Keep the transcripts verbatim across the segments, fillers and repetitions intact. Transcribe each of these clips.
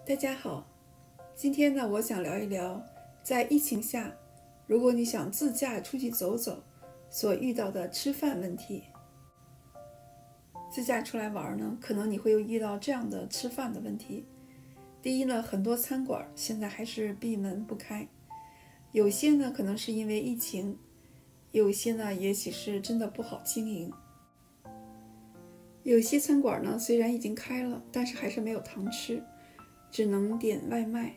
大家好，今天呢，我想聊一聊，在疫情下，如果你想自驾出去走走，所遇到的吃饭问题。自驾出来玩呢，可能你会遇到这样的吃饭的问题。第一呢，很多餐馆现在还是闭门不开，有些呢可能是因为疫情，有些呢也许是真的不好经营。有些餐馆呢虽然已经开了，但是还是没有堂吃，只能点外卖。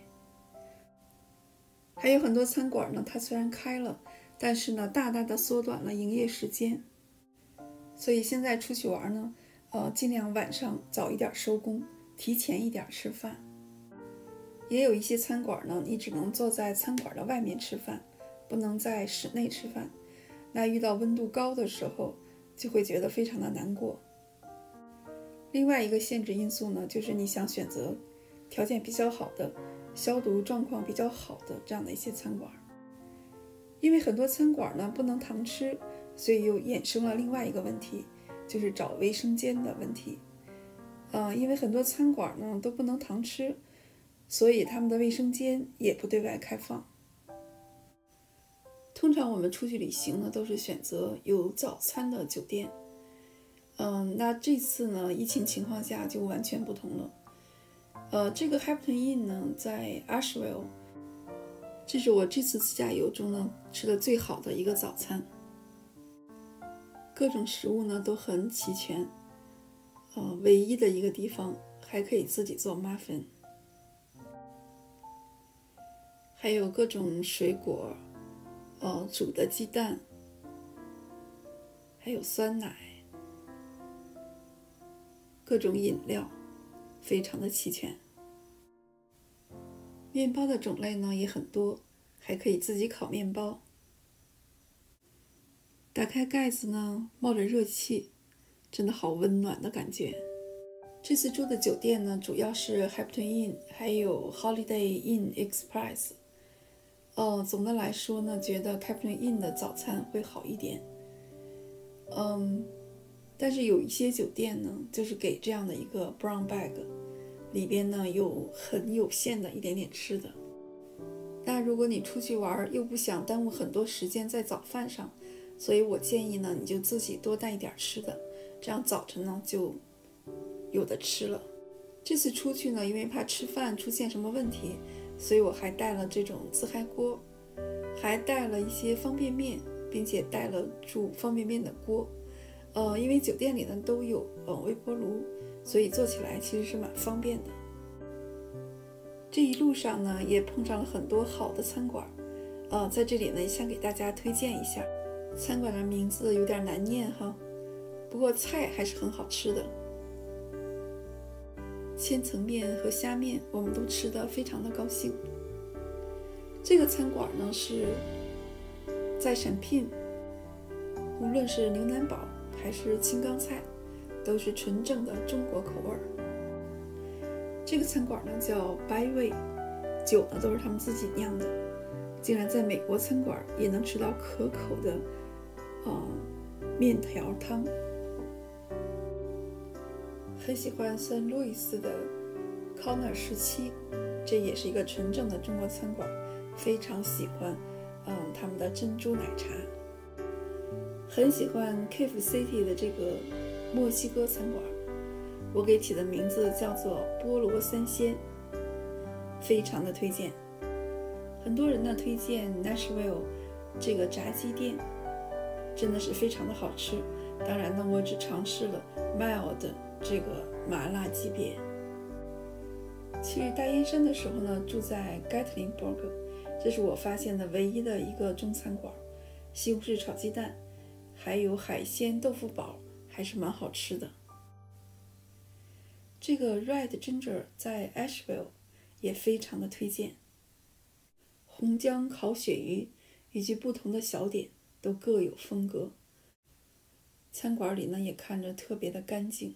还有很多餐馆呢，它虽然开了，但是呢大大的缩短了营业时间。所以现在出去玩呢，呃，尽量晚上早一点收工，提前一点吃饭。也有一些餐馆呢，你只能坐在餐馆的外面吃饭，不能在室内吃饭。那遇到温度高的时候，就会觉得非常的难过。另外一个限制因素呢，就是你想选择条件比较好的、消毒状况比较好的这样的一些餐馆。因为很多餐馆呢不能堂吃，所以又衍生了另外一个问题，就是找卫生间的问题。呃，因为很多餐馆呢都不能堂吃，所以他们的卫生间也不对外开放。通常我们出去旅行呢，都是选择有早餐的酒店。嗯，那这次呢，疫情情况下就完全不同了。呃，这个 Hampton Inn 呢，在 Asheville， 这是我这次自驾游中呢吃的最好的一个早餐。各种食物呢都很齐全，呃，唯一的一个地方还可以自己做 muffin， 还有各种水果，呃，煮的鸡蛋，还有酸奶。各种饮料非常的齐全，面包的种类呢也很多，还可以自己烤面包。打开盖子呢，冒着热气，真的好温暖的感觉。这次住的酒店呢，主要是 Hampton Inn 还有 Holiday Inn Express。呃，总的来说呢，觉得 Hampton Inn 的早餐会好一点。嗯。但是有一些酒店呢，就是给这样的一个 brown bag， 里边呢有很有限的一点点吃的。那如果你出去玩又不想耽误很多时间在早饭上，所以我建议呢，你就自己多带一点吃的，这样早晨呢就有的吃了。这次出去呢，因为怕吃饭出现什么问题，所以我还带了这种自嗨锅，还带了一些方便面，并且带了煮方便面的锅。呃，因为酒店里呢都有呃微波炉，所以做起来其实是蛮方便的。这一路上呢也碰上了很多好的餐馆，呃，在这里呢想给大家推荐一下。餐馆的名字有点难念哈，不过菜还是很好吃的。千层面和虾面我们都吃得非常的高兴。这个餐馆呢是在闪聘，无论是牛腩煲还是青冈菜，都是纯正的中国口味儿。这个餐馆呢叫白味，酒呢都是他们自己酿的，竟然在美国餐馆也能吃到可口的呃面条汤。很喜欢圣路易斯的康纳十七，这也是一个纯正的中国餐馆，非常喜欢嗯他们的珍珠奶茶。很喜欢 Cave City 的这个墨西哥餐馆，我给起的名字叫做菠萝三鲜，非常的推荐。很多人呢推荐 Nashville 这个炸鸡店，真的是非常的好吃。当然呢，我只尝试了 mild 的这个麻辣级别。去大燕山的时候呢，住在 Gatlinburg， 这是我发现的唯一的一个中餐馆，西红柿炒鸡蛋还有海鲜豆腐煲还是蛮好吃的。这个 Red Ginger 在 Asheville 也非常的推荐。红姜烤鳕鱼以及不同的小点都各有风格。餐馆里呢也看着特别的干净。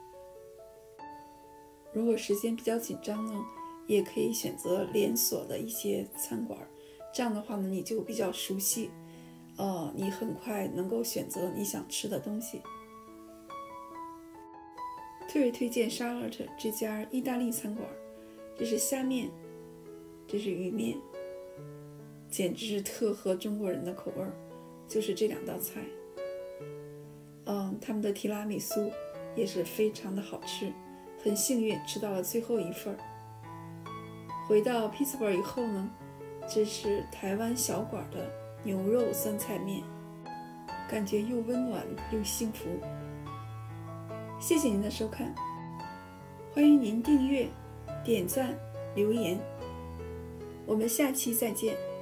如果时间比较紧张呢，也可以选择连锁的一些餐馆，这样的话呢你就比较熟悉。呃，你很快能够选择你想吃的东西。特别推荐 Charlotte 这家意大利餐馆， 这是虾面，这是鱼面，简直是特合中国人的口味儿，就是这两道菜。嗯，他们的提拉米苏也是非常的好吃，很幸运吃到了最后一份儿。回到匹兹堡以后呢，这是台湾小馆的牛肉酸菜面，感觉又温暖又幸福。谢谢您的收看，欢迎您订阅、点赞、留言，我们下期再见。